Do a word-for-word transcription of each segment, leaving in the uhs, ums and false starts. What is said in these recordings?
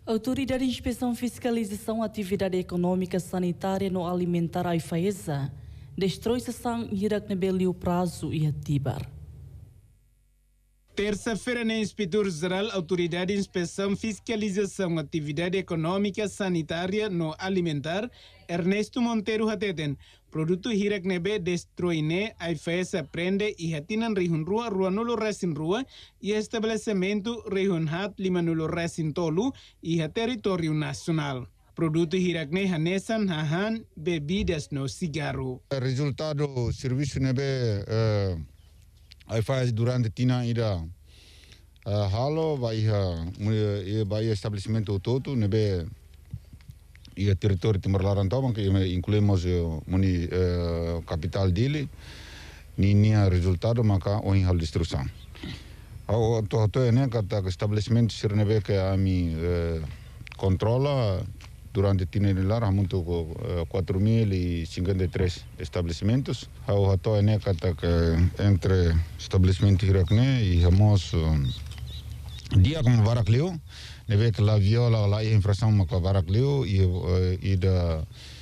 Autoridade de Inspeção e Fiscalização Atividade Econômica Sanitária no Alimentar A I F A E S A destrói sessão hirak nebeli o prazo e atibar. Terça-feira, na Inspetor-Geral, Autoridade de Inspeção e Fiscalização Atividade Econômica Sanitária no Alimentar, Ernesto Monteiro Hateten, produto hirak nebe destroine a I F A E S A prende e hatinan rihun rua rua nulo resin rua e estabelecimento rihun hat lima nulo resin tolu e a território nacional. Produto hirak ne hanesan hahan bebidas no cigarro. Resultado serviço nebe uh... I F A E S durante tina ida uh, halo vai uh, vai estabelecimento todo nebe e território Timor-Larantau que incluímos uh, muni uh, capital dele ninia resultado maka oin hal destrução ao to to né kata estabelecimento sir nebe que a mi uh, controla durante tina lá muito uh, quatro mil e cinquenta e três estabelecimentos. Ao ato né kata que entre estabelecimento hirakne e ramos um, dia como Barakleu, neve que la viola la infração maka Barakleu e uh, e da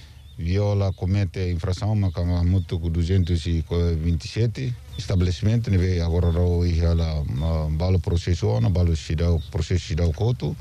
viola comete infração maka muito duzentos e vinte e sete estabelecimento neve agora o e ela balo processo na balo cidau processo cidau coto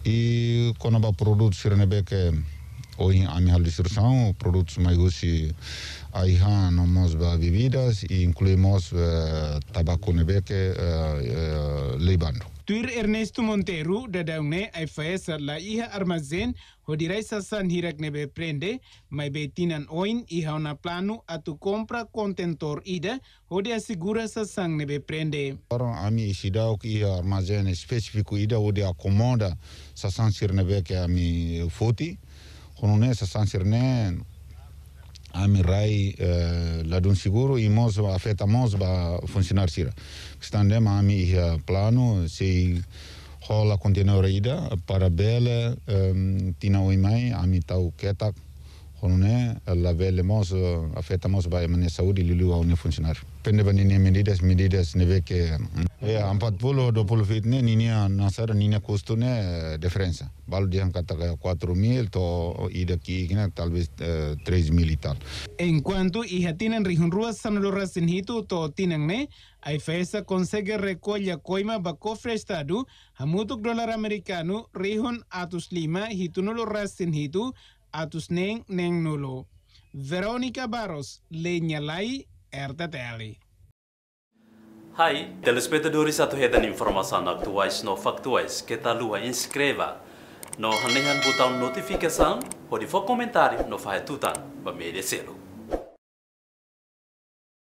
e quando ba produtos neve que hoje a minha distribuição produtos mais usi aí ha nomos ba bebidas e incluímos uh, tabaco neve que uh, uh, lebando. Tuir Ernesto Monteiro, dadaune A I F A E S A la iha armazém, hodirai sasan hirak nebe prende, mai betinan oin iha una plano atu compra contentor ida, hodi assegura sasan nebe prende. Orang ami isidau ki iha armazém específico ida hodi acomoda sasan sir nebe que ami foti, honone sasan sir ne ami rai uh, ladun seguro e mos afetamos ba funcionar sira. Estandem ami iha plano se rola conteneur ida para bela um, tina oimai ami tau ketak honone la bela mos afetamos ba mane saúde lilu ao ne funcionário. Pende ba nini medidas medidas neve que é empat puluh dua puluh feet ne ninia nasara ninia custo ne diferença. Balo dihan kata quatro mil to ida ki kina talvez uh, três mil e tal. Enquanto iha tinan rihun ruas sanulora sinhitu to tinan ne, a I F A E S A consegue recolha coima ba cofre estado, hamutuk dolar americano rihun atus lima hitunulo rasin hitu atus neng neng nulo. Veronica Barros, Lenyalai, R T T L. Hai, telespectadores atuhedan informação atuais no factuais que tá lua inscreva no hanehan botão notificação ou de for comentário no faz tutan ba merecê-lo.